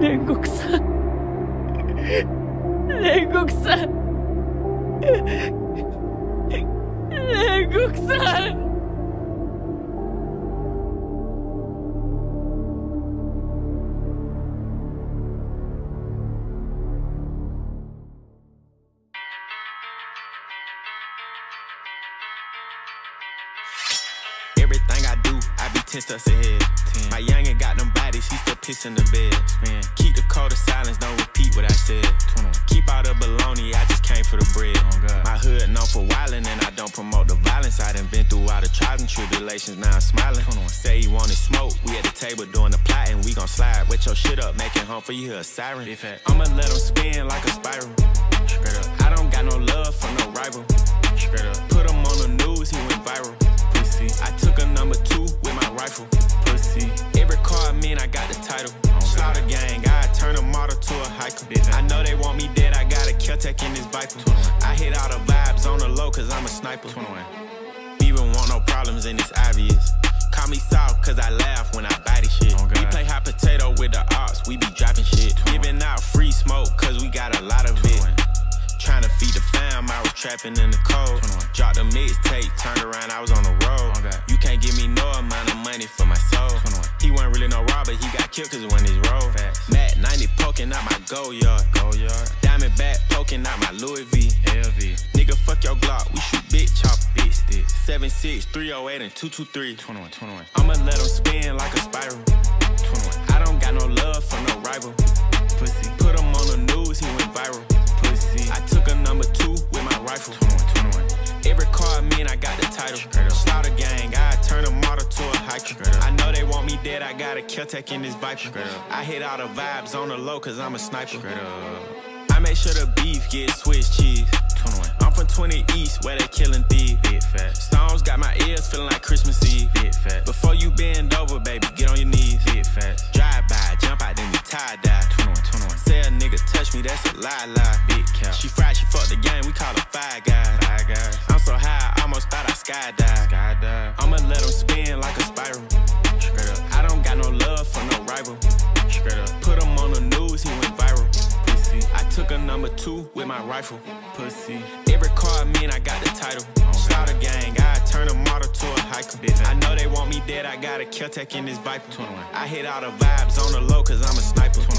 煉獄さん煉獄さん煉獄さん。 Everything I do, I be 10 steps ahead. My youngin' got them bodies, he still piss in the bed. Keep the code of silence, don't repeat what I said. Keep all the baloney, I just came for the bread. My hood known for wildin' and I don't promote the violence. I done been through all the trials and tribulations, now I'm smiling. Say he wanted smoke, we at the table doing the plotting. We gon' slide, wet your shit up, make it home for you, hear a siren. I'ma let him spin like a spiral. I don't got no love for no rival. Put him on the news, he went viral. I took a number 2 with my rifle. Pussy. Every car I mean, I got the title. Slaughter gang, I turn a model to a hiker. I know they want me dead, I got a Caltech in this Viper. I hit all the vibes on the low, cause I'm a sniper. Even want no problems and it's obvious. Call me soft, cause I laugh when I body shit. We play hot potato with the ops, we be dropping shit. Giving out free smoke, cause we got a lot of it. Trying to feed the fam, I was trapping in the cold. Dropped the mixtape, turned around, I was on the road. You can't give me no amount of money for my soul. He wasn't really no robber, he got killed cause when his roll. Matt 90 poking out my gold yard. Diamond back poking out my Louis V. Nigga, fuck your Glock, we shoot big chop, big stick. 7.6, 308 and 223. I'ma let him spin like a spiral. I don't got no love for no rival. Pussy. Put him on the news, he went viral. I took a number 2 with my rifle. Every car I mean, I got the title. Slaughter gang, I turn a model to a hiker. I know they want me dead, I got a Caltech in this Viper. I hit all the vibes on the low, cause I'm a sniper. I make sure the beef get Swiss cheese. I'm from 20 East, where they killing thieves. Stones got my ears feeling like Christmas Eve. Before you bend over, baby, get on your knees. Drive by, jump out, then we tie-dye. Say a nigga touch me, that's a lie. Big cap. She fried, she fucked the game, we call her Five Guys. I'm so high, I almost thought I skydive. I'ma let him spin like a spiral. I don't got no love for no rival. Put him on the news, he went viral. Pussy. I took a number 2 with my rifle. Pussy. Every car I mean, I got the title. Slaughter gang, I turn a model to a hiker. I know they want me dead, I got a Caltech in this Viper. I hit all the vibes on the low, cause I'm a sniper.